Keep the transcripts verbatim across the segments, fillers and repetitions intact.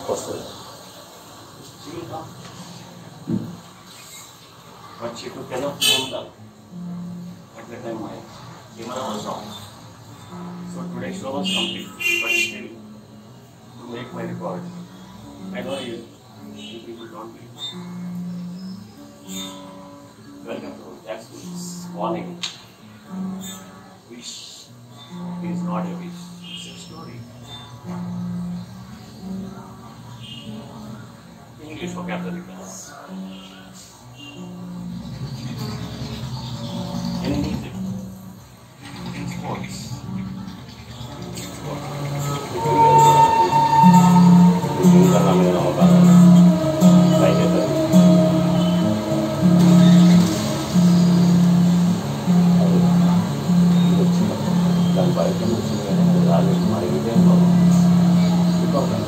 వస్తుంది. But she took enough phone call. At the time my camera was on. So today's show was complete. But still, to make my record, I know you, you people don't believe. Welcome to Jackson's morning. Wish is not a wish, it's a story. English vocabulary class. In music, in sports. Dan balik ke musimnya lalu kemarin itu yang baru itu kan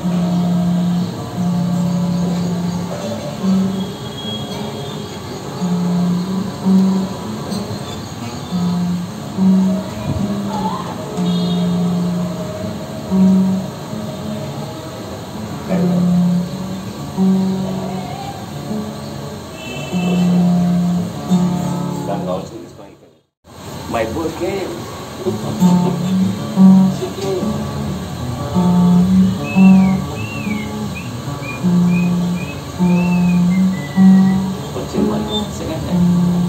dan kalau sih my boy came. She came. వచ్చింది మరి second time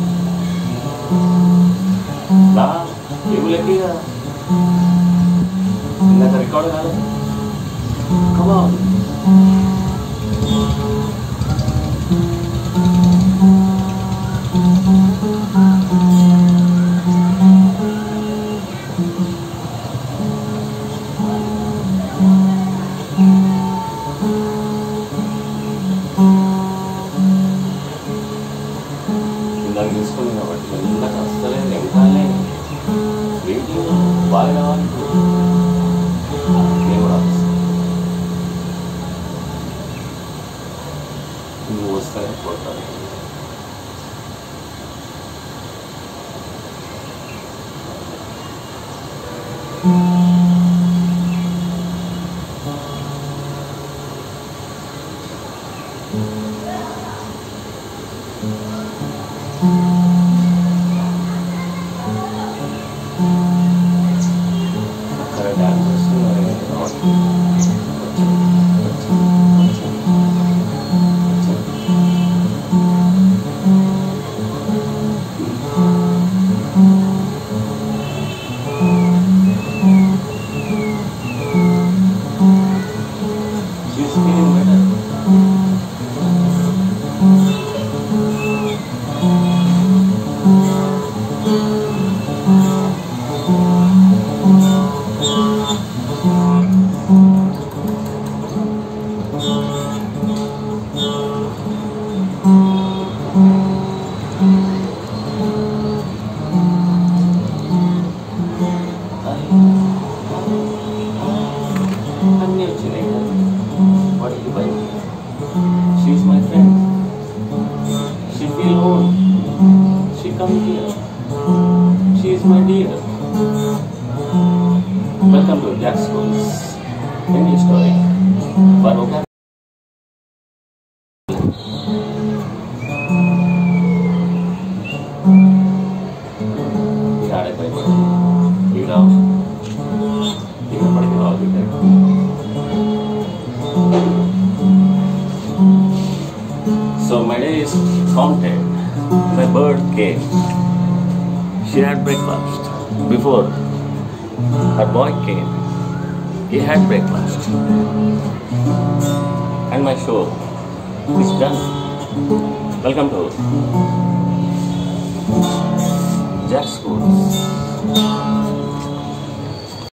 రా ఏమి లెక్కి కదా ఇందాక record కాదు కమా ఇందాక తీసుకుని కాబట్టి ఇందాక అసలే వెంకాలే వెయిటింగ్ బాగా రావాలి నేను కూడా నువ్వు వస్తాయని కొడతాను అక్కడ డాన్స్ అన్నీ వచ్చినాయి. What you by she is my friend. She feel own. She come here. She is my dear. Welcome to Jack schools English story for okay. So my day is counted. My bird came. She had breakfast. Before her boy came, he had breakfast. And my show is done. Welcome to Jack Schools.